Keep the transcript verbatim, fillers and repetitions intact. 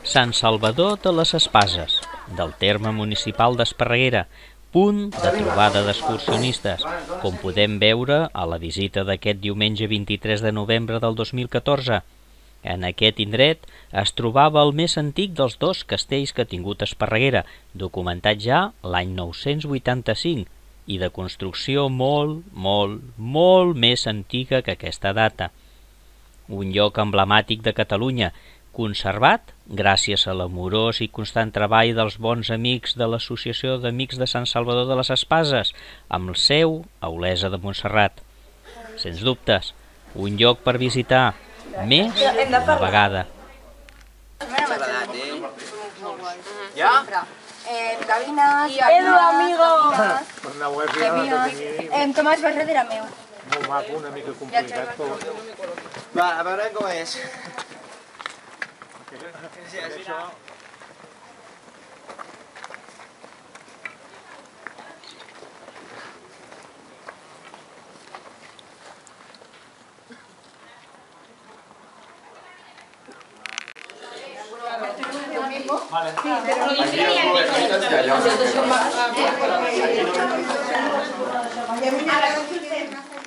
Sant Salvador de les Espases, del terme municipal d'Esparreguera, punt de trobada d'excursionistes, com podem veure a la visita d'aquest diumenge vint-i-tres de novembre del dos mil catorze. En aquest indret es trobava el més antic dels dos castells que ha tingut Esparreguera, documentat ja l'any nou-cents vuitanta-cinc, i de construcció molt, molt, molt més antiga que aquesta data. Un lloc emblemàtic de Catalunya, conservat gràcies a l'amorós i constant treball dels bons amics de l'Associació d'Amics de Sant Salvador de les Espases, amb seu a Olesa de Montserrat. Sens dubtes, un lloc per visitar més d'una vegada. Ja? Gavinas, Edu, amigo! Tomàs Barret era meu. Molt maco, una mica complicat, però... Va, a veure com és. Vale. Sí, pero...